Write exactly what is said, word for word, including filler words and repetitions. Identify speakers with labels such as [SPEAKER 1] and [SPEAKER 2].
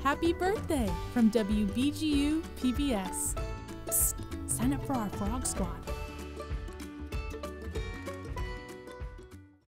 [SPEAKER 1] happy birthday from W B G U P B S. Psst, sign up for our Frog Squad.